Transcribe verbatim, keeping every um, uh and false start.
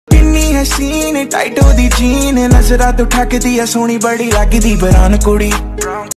किन्नी हसीन टाइट ओदी जीन नजरा तो ठकदी है सोहनी बड़ी लगदी बरान कुड़ी।